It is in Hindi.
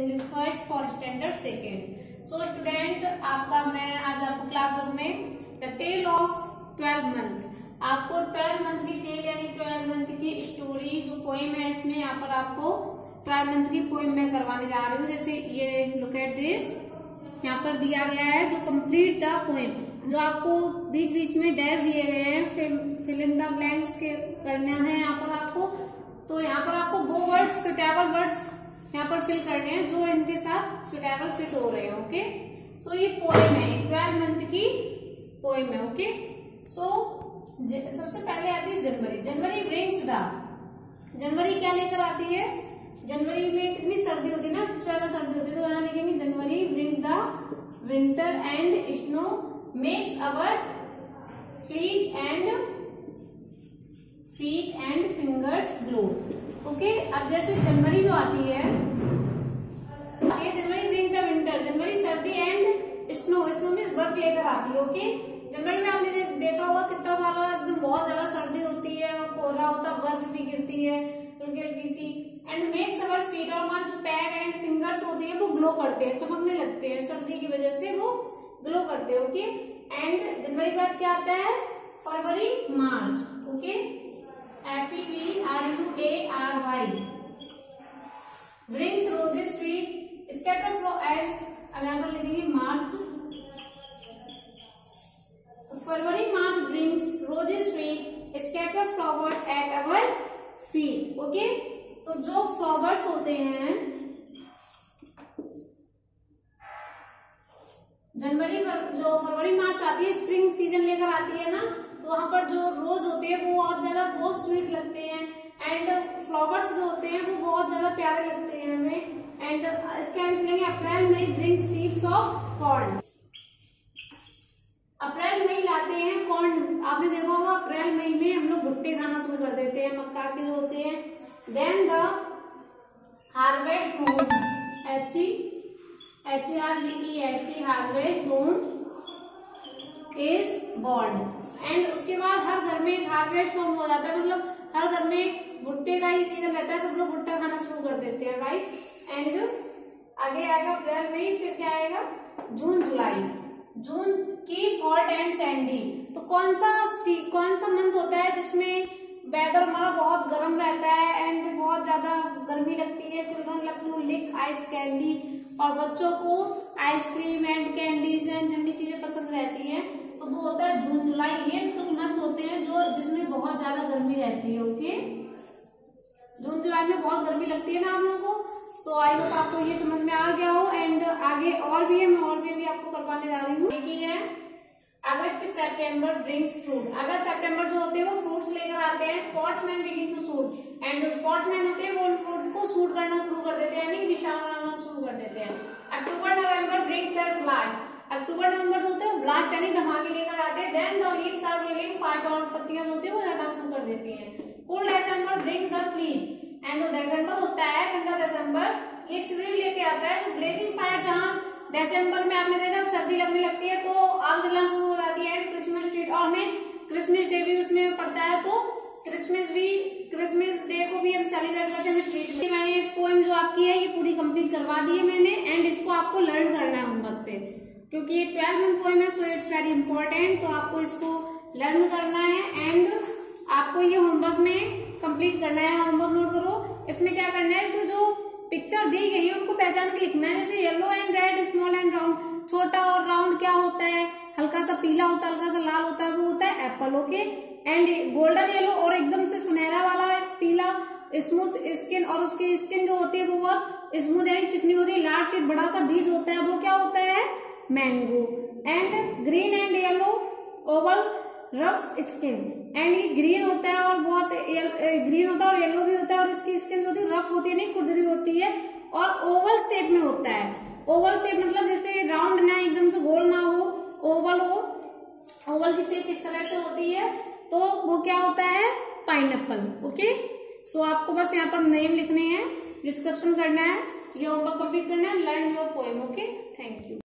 English first for standard second. So student, मैं आज आपको क्लासरूम में द टेल ऑफ 12 मंथ, आपको 12 मंथ की टेल यानी 12 मंथ की स्टोरी जो पोएम है इसमें यहाँ पर आपको 12 मंथ की पोएम में करवाने जा रही हूँ। जैसे ये लुक एट दिस, यहाँ पर दिया गया है जो कंप्लीट द पोएम, जो आपको बीच बीच में डैश दिए गए हैं, फिल इन द ब्लैंक्स करना है यहाँ पर आपको। तो यहाँ पर आपको वो वर्ड्स, सुटेबल वर्ड्स यहाँ पर फिल करने हैं जो इनके साथ सुटेबल फिट हो रहे हैं। ओके, सो ये पोएम है, 12 मंथ की पोएम है। ओके, सो सबसे पहले आती है जनवरी। जनवरी ब्रिंग्स द, जनवरी क्या लेकर आती है? जनवरी में कितनी सर्दी होती है ना, सबसे ज्यादा सर्दी होती है, तो यहाँ लिखेंगे January brings the winter and snow makes our feet and fingers glow. Okay, अब जैसे जनवरी जो आती है, जनवरी ब्रिंग्स द विंटर, जनवरी सर्दी एंड स्नो, स्नो मीन्स बर्फ लेकर आती है। ओके, जनवरी में आपने देखा होगा कितना सारा एकदम बहुत ज्यादा सर्दी होती है और कोहरा होता है, बर्फ भी गिरती है हल्की हल्की सी। एंड मेक्स अवर फीट, और हमारे जो पैर एंड फिंगर्स होते हैं वो ग्लो करते हैं, चमकने लगते हैं, सर्दी की वजह से वो ग्लो करते हैं। ओके, एंड जनवरी के बाद क्या आता है? फरवरी मार्च। Okay, FEBRUARY brings roses sweet scatter flowers, अब यहाँ पर लिखेंगे मार्च। फरवरी March brings roses sweet scatter flowers at our feet। Okay, तो जो फ्लावर्स होते हैं जनवरी जो फरवरी मार्च आती है, स्प्रिंग सीजन लेकर आती है ना, तो वहां पर जो रोज होते हैं वो बहुत ज्यादा बहुत स्वीट लगते हैं, एंड फ्लावर्स जो होते हैं वो बहुत ज्यादा प्यारे लगते हैं हमें। एंड इसके आगे चलेंगे April May brings seeds of corn. अप्रैल मई लाते हैं कॉर्न, आपने देखा होगा अप्रैल मई में हम लोग भुट्टे खाना शुरू कर देते हैं, मक्का के जो होते हैं। Then the harvest home, HARVEST harvest home is born. And उसके बाद हर घर में एक हार्वेस्ट होम हो जाता है, मतलब हर घर में भुट्टे का ही सीजन रहता है, सब लोग भुट्टा खाना शुरू कर देते हैं, राइट। एंड आगे आएगा अप्रैल मई, फिर क्या आएगा? जून जुलाई। जून की हॉट एंड सैंडी, तो कौन सा मंथ होता है जिसमें वेदर हमारा बहुत गर्म रहता है एंड बहुत ज्यादा गर्मी लगती है? Children love to lick ice candy, और बच्चों को आइसक्रीम एंड कैंडीज एंड ठंडी चीजें पसंद रहती हैं, तो वो होता है जून जुलाई। ये 2 मंथ होते हैं जो जिसमें बहुत ज्यादा गर्मी रहती है। ओके, जून जुलाई में बहुत गर्मी लगती है ना आप लोगों को। सो आई होप आपको ये समझ में आ गया हो। एंड आगे और भी है, मैं और भी आपको करवाने जा रही हूँ। देखिए है अगस्त सितंबर ब्रिंग्स फ्रूट, अगस्त सितंबर जो होते हैं वो फ्रूट्स लेकर आते हैं। Sportsman begin to shoot, and जो स्पोर्ट्समैन होते हैं वो उन फ्रूट्स को शूट करना शुरू कर देते हैं, यानी निशान बनाना शुरू कर देते हैं। October November brings their blast, अक्टूबर नवंबर जो होते हैं ब्लास्ट यानी धमाके लेकर आते हैं। Then the leaves are relieving fight, और पत्तियां जो होती है वो झड़ना शुरू कर देती हैं। Cold December brings the sleep, and जो दिसंबर होता है ठंडा दिसंबर, ये स्प्रिंग लेके आता है। जो ब्लेजिंग फायर, जहाँ दिसंबर में आपने देखा सर्दी लगने लगती है तो आग जलना शुरू हो जाती है। क्रिसमस ट्री, और हमें क्रिसमस डे भी उसमें पड़ता है, तो क्रिसमस डे को भी हम सेलिब्रेट करते हैं। मैंने पोएम जो आपकी है ये पूरी कंप्लीट करवा दी है मैंने, एंड इसको आपको लर्न करना है होमवर्क से, क्योंकि ये 12 मंथ पोएम है, सो इट्स वेरी इंपॉर्टेंट। तो आपको इसको लर्न करना है एंड आपको ये होमवर्क में कंप्लीट करना है। होमवर्क नोट करो, इसमें क्या करना है, इसमें जो पिक्चर दी गई है उनको पहचान के लिखना है। जैसे yellow and red, small and round, छोटा और राउंड क्या होता है? हल्का सा पीला होता है, हल्का सा लाल होता है, वो होता है apple. Okay, and golden yellow और एकदम से सुनहरा वाला पीला, स्मूथ स्किन, और उसकी स्किन जो होती है वो बहुत स्मूथ यानी चिकनी होती है। लार्ज सीड, बड़ा सा बीज होता है, वो क्या होता है? Mango. And green and yellow oval rough skin, and ये ग्रीन होता है और बहुत ग्रीन होता है और येलो भी होता है, और इसकी स्किन जो होती है रफ होती है, नहीं खुरदरी होती है, और ओवल शेप में होता है। ओवल शेप मतलब जैसे राउंड ना, एकदम से गोल ना हो, ओवल हो। ओवल की शेप इस तरह से होती है, तो वो क्या होता है? पाइनएप्पल। ओके, सो आपको बस यहाँ पर नेम लिखने हैं, डिस्क्रिप्शन करना है, ये होमवर्क कंप्लीट करना है, learn your poem. Okay, thank you.